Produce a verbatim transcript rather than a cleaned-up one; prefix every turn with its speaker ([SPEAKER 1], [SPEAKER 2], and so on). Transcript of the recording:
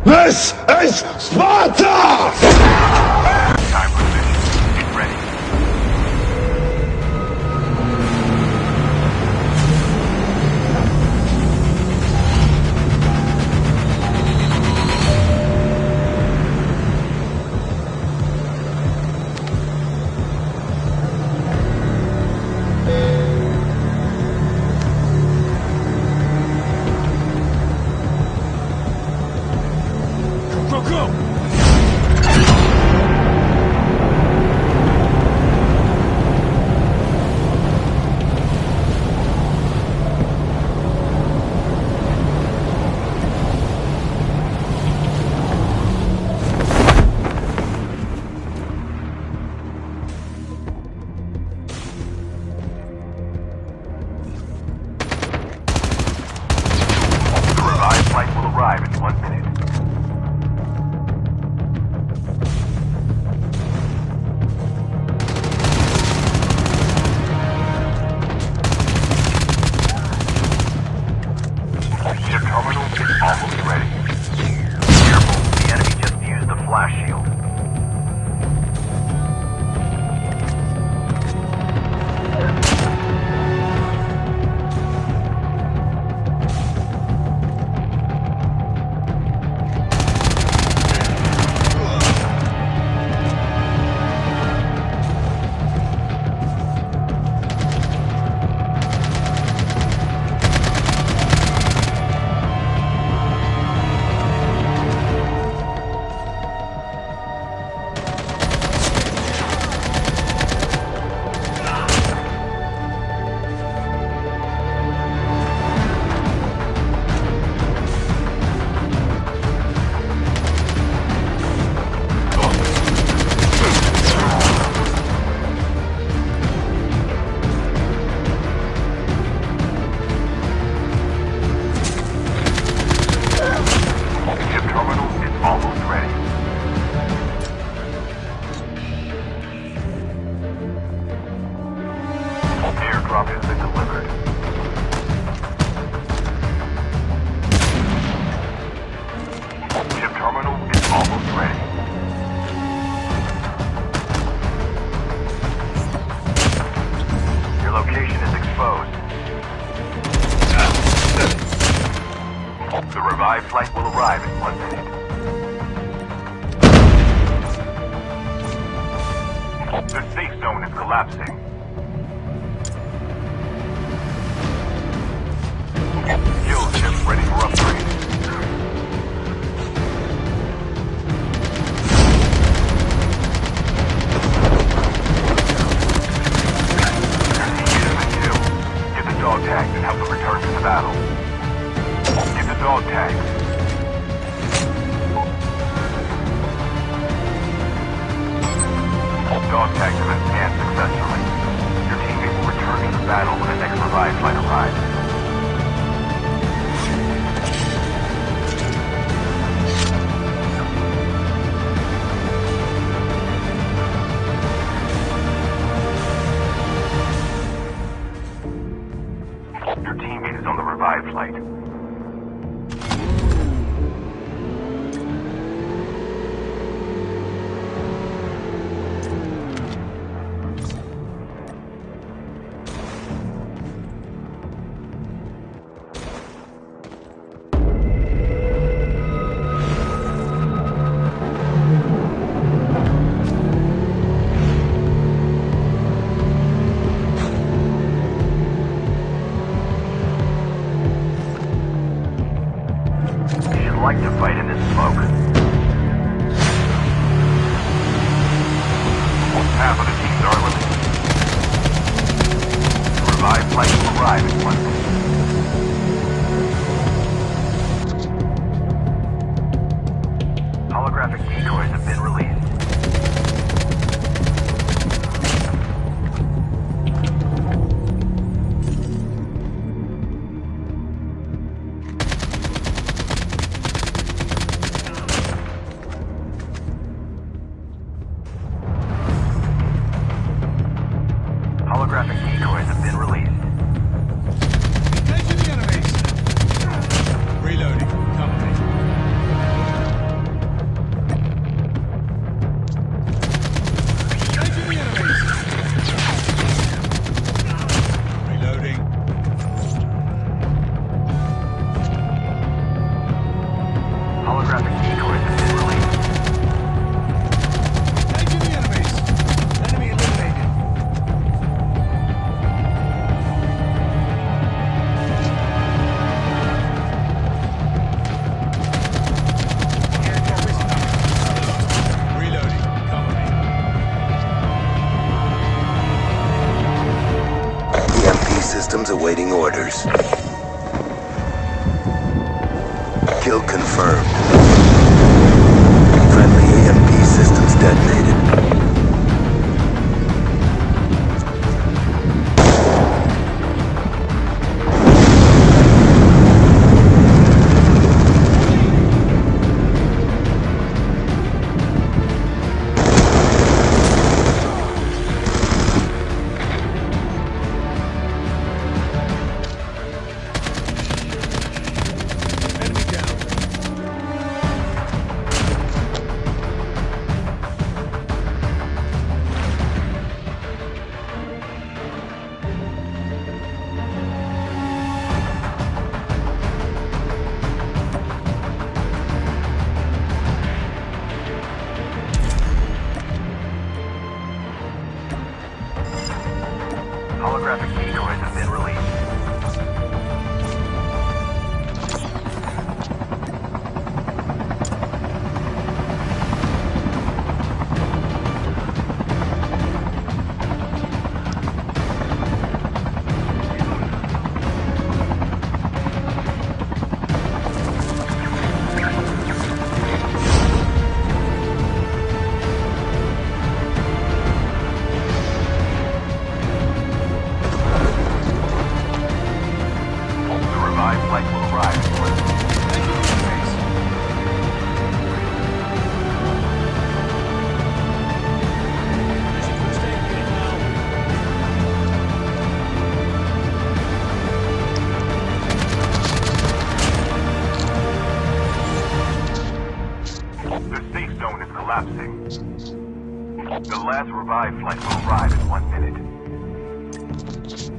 [SPEAKER 1] This is Sparta!
[SPEAKER 2] Time for the mission. Get ready.
[SPEAKER 3] Go, go!
[SPEAKER 2] The revived flight will arrive in one minute. Ship terminal is almost ready. Careful, the enemy just used the flash shield. Ship terminal is almost ready. Airdrop has been delivered. Ship terminal is almost ready. Your location is exposed. The revived flight will arrive in one minute. The safe zone is collapsing. Kill ship ready for upgrade. Get the dog tags and help them return to the battle. Get the dog tags. Dog tags have been scanned successfully. Your teammate will return to the battle when the next revived flight arrives. Your teammate is on the revived flight. You'd like to fight in this smoke. Half of the teams are eliminated. The revived flight will arrive in one minute. Holographic decoys have been released. Holographic decoys have been released.
[SPEAKER 4] Kill confirmed. Friendly E M P systems detonated.
[SPEAKER 3] Enemy down.
[SPEAKER 2] Holographic decoys have been released. The revived flight will arrive in one minute. The safe zone is collapsing. The last revived flight will arrive in one minute.